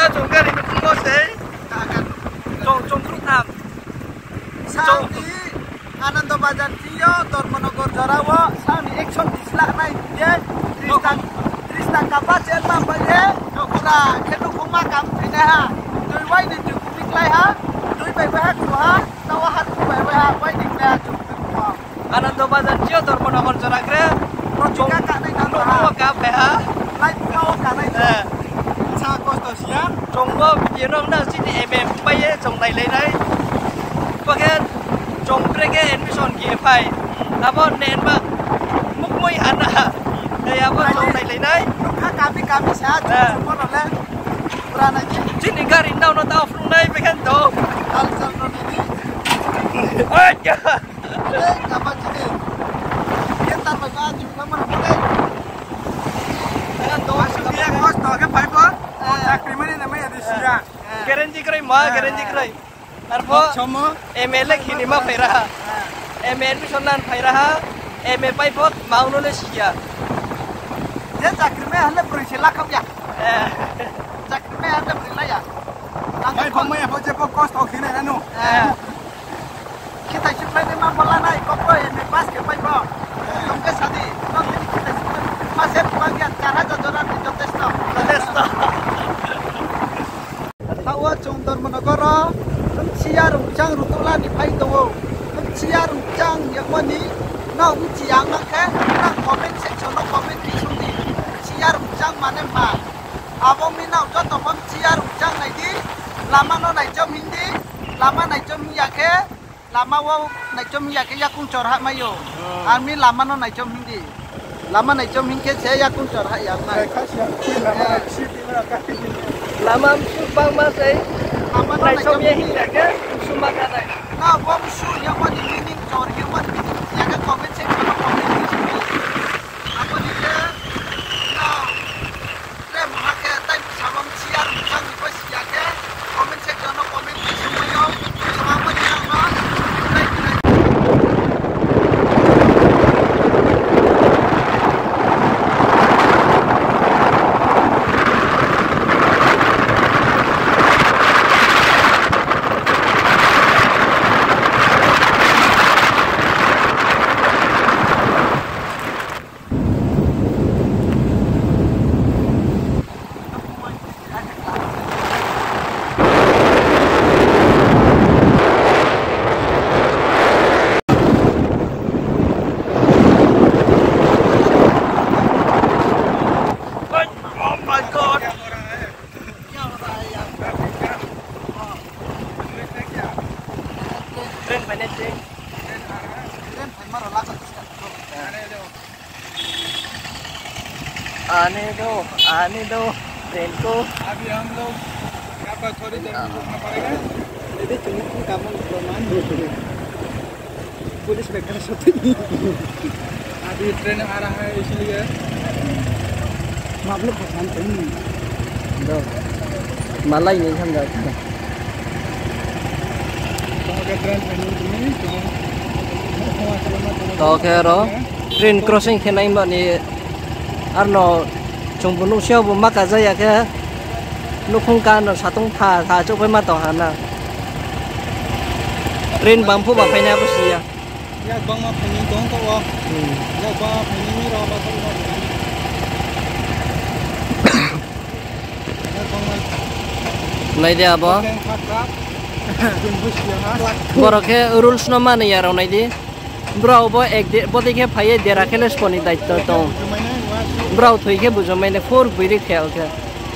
trồng cái này mình không có thế trồng fruit tham Saudi Ananda Bazar Tio Tormonogor Jarawa Saudi action disla nai ye Tristan Kappa Jerman baye ora khenu khoma kam thina ha doi wai ni chu kumik lai ha doi bai bai ha ku ha tawa hat ku bai bai ha wai ni na chu ku Ananda Bazar Tio Tormonogor Jarakre trồng ka nai na ha ka pe ha lai ka ka nai sa costo siang trồng có nhiều năm đã xin em bây giờ trồng này lấy đấy và cái trồng cái admission kia phải là bao nền mà múc mũi ăn à đây là bao trồng này lấy đấy lúc khác kami sa chu mo le berana ji xin đi cái đâu nó tao from đây phải cái tổ al sal no ni ơi cha apa ji ni tar ba ga chu ma mo le cái tổ dia costo ke pai po sakrimani namai ada sia guarantee kray ma guarantee kray arbo chomo ML khini ma phải ra ML admission nan phải ra ML pai pot mau nó le sia dia sakrimai hale berisila kam ya sakrimai hale berisila ya Mai pamai apa je po costo khine anu kita supply ni ma bola nai ko po ML pas ke pai po tum ke sadi no kita masih bagian cara jodoran di Jotesto tawa chung Tormonogor cia rungcang rutula ni pai dongo cia rungcang yang mani na uciang na ke na comment section no comment di sini cia rungcang mana ma abang minau joto pom cia rungcang nai di lama no nai jom hindi lama nai jom ya ke lama wow nai jom ya ke ya kung corha mayo ami lama no nai jom hindi lama nai jom hindi ke ya kung corha ya na lama bang mas ấy lama no này nai xong jom ye hindi hình cái sumba cái này na bom su yang mani meaning cor yang mani meaning ya ke comment section no comment di sini apa ni ke na rem ha ke tai sabam cia rungcang ni pas ya ke comment section no comment di sini yo sama ni na आने दो ट्रेन को अभी हम लोग यहाँ पर थोड़ी देर में रुकना पड़ेगा Jadi cuma kamu bermain dulu. Polis background shooting. अभी ट्रेन आ रहा है इसलिए Maaf lu pesan ini. đâu mà lây này tham gia अगर train ini to cái đó train crossing khi này mà ni ăn nó trong vùng nông siêu vùng mắc cả dây à cái lúc không can nó sát tung thả chỗ với mà tàu hàn à train bám phụ bảo phải nào bớt gì à ya bang ma phani dong to wa ya ba phani ni ro ba to wa ya bang ma này đi à bố ken khat rap jum bus ya ha boro ke rules no mane ya ronai di bro bo ek de bo de ke phai de rakele sponi daitto to bro thoi ke bujo mane for biri khel ke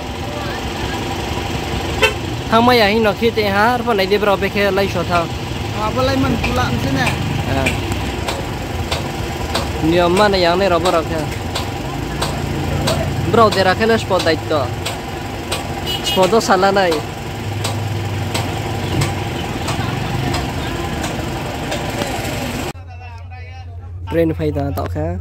thama ya hin no khite ha ar pa nai de bro be ke lai so tha Apa lagi man pulang sini? niom mane yang ne ro boro ke bro de rakele spot daitto spot do sala nai train phải ta tạo khá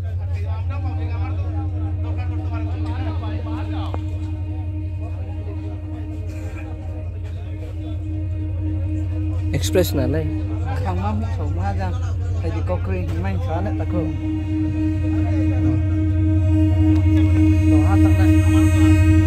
express nào đây Khang mam sầu ma ra, thầy chỉ có cười mang xóa lại ta cường. Đồ hát tặng đây.